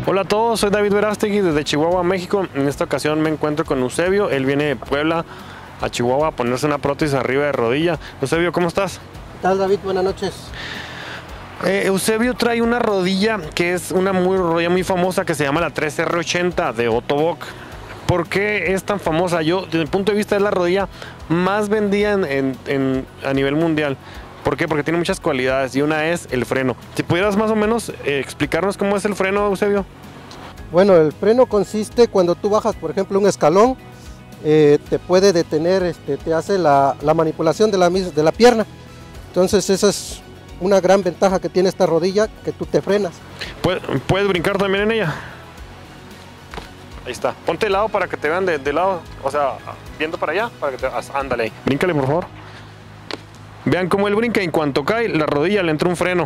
Hola a todos, soy David Verástegui desde Chihuahua, México. En esta ocasión me encuentro con Eusebio. Él viene de Puebla a Chihuahua a ponerse una prótesis arriba de rodilla. Eusebio, ¿cómo estás? ¿Qué tal, David? Buenas noches. Eusebio trae una rodilla que es una rodilla muy famosa que se llama la 3R80 de Otto Bock. ¿Por qué es tan famosa? Yo, desde mi punto de vista, es la rodilla más vendida a nivel mundial. ¿Por qué? Porque tiene muchas cualidades y una es el freno. Si pudieras más o menos explicarnos cómo es el freno, Eusebio. Bueno, el freno consiste cuando tú bajas, por ejemplo, un escalón, te puede detener, te hace la manipulación de la pierna. Entonces esa es una gran ventaja que tiene esta rodilla, que tú te frenas. ¿Puedes brincar también en ella? Ahí está. Ponte de lado para que te vean de lado, o sea, viendo para allá, para que te... Ándale ahí. Bríncale, por favor. Vean cómo él brinca y en cuanto cae la rodilla le entra un freno.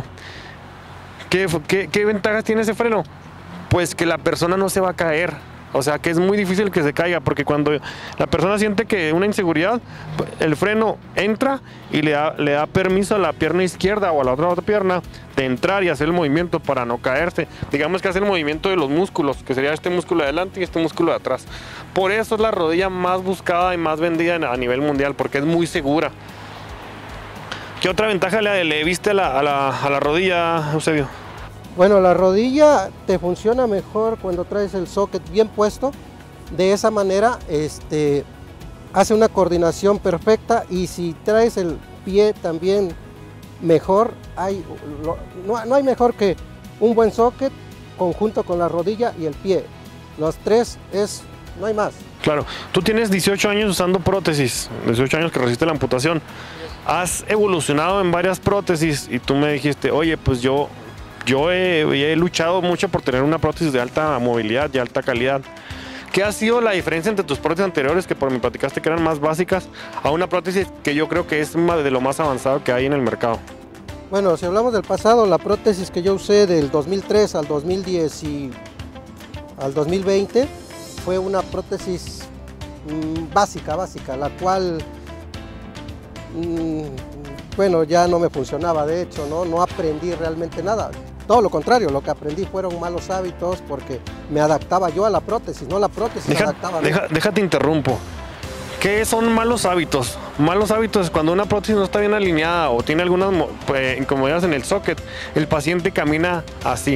¿Qué ventajas tiene ese freno? Pues que la persona no se va a caer. O sea, que es muy difícil que se caiga, porque cuando la persona siente que una inseguridad, el freno entra y le da permiso a la pierna izquierda o a la otra pierna de entrar y hacer el movimiento para no caerse. Digamos que hace el movimiento de los músculos, que sería este músculo de adelante y este músculo de atrás. Por eso es la rodilla más buscada y más vendida a nivel mundial, porque es muy segura. ¿Qué otra ventaja le viste a la rodilla, Eusebio? Bueno, la rodilla te funciona mejor cuando traes el socket bien puesto. De esa manera hace una coordinación perfecta, y si traes el pie también mejor, no hay mejor que un buen socket conjunto con la rodilla y el pie. Los tres no hay más. Claro, tú tienes 18 años usando prótesis, 18 años que resiste la amputación. Has evolucionado en varias prótesis y tú me dijiste, oye, pues yo he luchado mucho por tener una prótesis de alta movilidad y alta calidad. ¿Qué ha sido la diferencia entre tus prótesis anteriores, que por mí platicaste que eran más básicas, a una prótesis que yo creo que es de lo más avanzado que hay en el mercado? Bueno, si hablamos del pasado, la prótesis que yo usé del 2003 al 2010 y al 2020 fue una prótesis básica, la cual bueno, ya no me funcionaba. De hecho, no aprendí realmente nada. Todo lo contrario, lo que aprendí fueron malos hábitos, porque me adaptaba yo a la prótesis, no la prótesis se adaptaba a mí. Déjate interrumpo. ¿Qué son malos hábitos? Malos hábitos es cuando una prótesis no está bien alineada o tiene algunas incomodidades en el socket. El paciente camina así.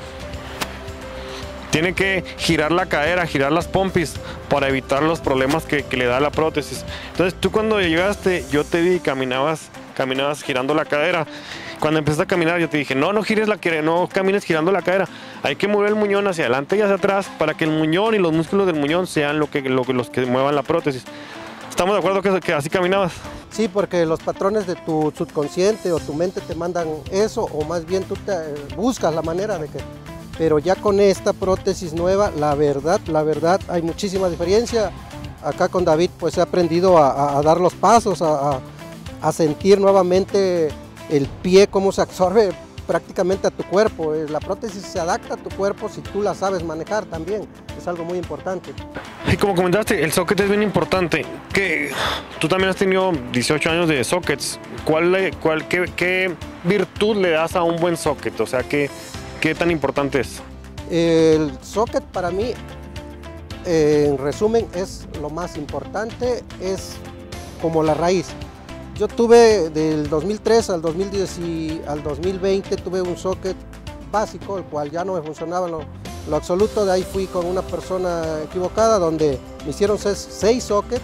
Tiene que girar la cadera, girar las pompis para evitar los problemas que le da la prótesis. Entonces tú cuando llegaste, yo te vi y caminabas girando la cadera. Cuando empezaste a caminar, yo te dije, no gires no camines girando la cadera. Hay que mover el muñón hacia adelante y hacia atrás para que el muñón y los músculos del muñón sean los que muevan la prótesis. ¿Estamos de acuerdo que así caminabas? Sí, porque los patrones de tu subconsciente o tu mente te mandan eso, o más bien tú buscas la manera de que... Pero ya con esta prótesis nueva, la verdad, hay muchísima diferencia. Acá con David pues he aprendido a dar los pasos, a sentir nuevamente el pie, cómo se absorbe prácticamente a tu cuerpo. La prótesis se adapta a tu cuerpo si tú la sabes manejar también, es algo muy importante. Y como comentaste, el socket es bien importante. Tú también has tenido 18 años de sockets. ¿Qué virtud le das a un buen socket? O sea, ¿qué tan importante es? El socket para mí, en resumen, es lo más importante, es como la raíz. Yo tuve del 2003 al 2010 y al 2020 tuve un socket básico, el cual ya no me funcionaba en lo absoluto. De ahí fui con una persona equivocada, donde me hicieron 6 sockets,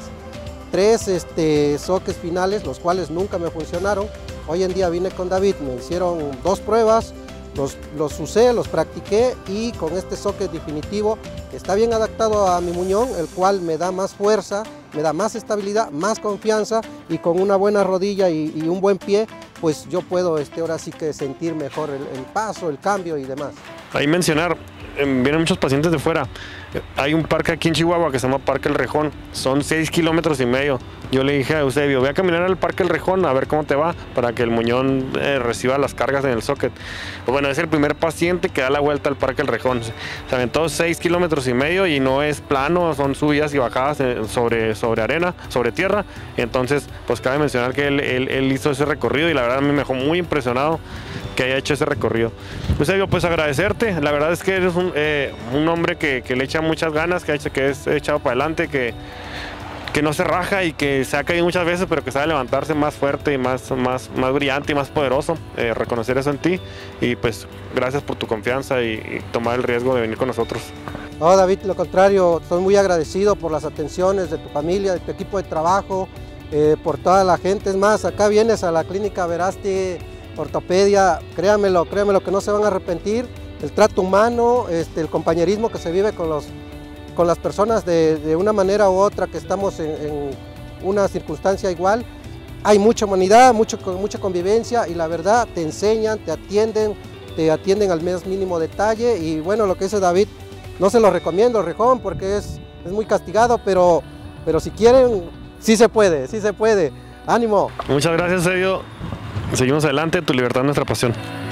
3 sockets finales, los cuales nunca me funcionaron. Hoy en día vine con David, me hicieron 2 pruebas, los usé, los practiqué, y con este socket definitivo que está bien adaptado a mi muñón, el cual me da más fuerza, me da más estabilidad, más confianza, y con una buena rodilla y un buen pie, pues yo puedo ahora sí que sentir mejor el paso, el cambio y demás. Ahí mencionar, vienen muchos pacientes de fuera. Hay un parque aquí en Chihuahua que se llama Parque El Rejón, son 6 kilómetros y medio. Yo le dije a Eusebio, voy a caminar al Parque El Rejón a ver cómo te va, para que el muñón reciba las cargas en el socket. Pues bueno, es el primer paciente que da la vuelta al Parque El Rejón. Se aventó 6 kilómetros y medio y no es plano, son subidas y bajadas sobre arena, sobre tierra. Entonces, pues cabe mencionar que él hizo ese recorrido y la verdad a mí me dejó muy impresionado que haya hecho ese recorrido. Eusebio, pues agradecerte, la verdad es que eres un hombre que le echa muchas ganas, que es echado para adelante, que no se raja y que se ha caído muchas veces, pero que sabe levantarse más fuerte y más brillante y más poderoso. Reconocer eso en ti, y pues gracias por tu confianza y tomar el riesgo de venir con nosotros. No, David, lo contrario, estoy muy agradecido por las atenciones de tu familia, de tu equipo de trabajo, por toda la gente. Es más, acá vienes a la clínica Verasti Ortopedia, créanmelo que no se van a arrepentir. El trato humano, el compañerismo que se vive con las personas de una manera u otra, que estamos en una circunstancia igual. Hay mucha humanidad, mucha convivencia, y la verdad te enseñan, te atienden al más mínimo detalle. Y bueno, lo que dice David, no se lo recomiendo el Rejón porque es muy castigado, pero si quieren, sí se puede. ¡Ánimo! Muchas gracias, Eusebio. Seguimos adelante, tu libertad es nuestra pasión.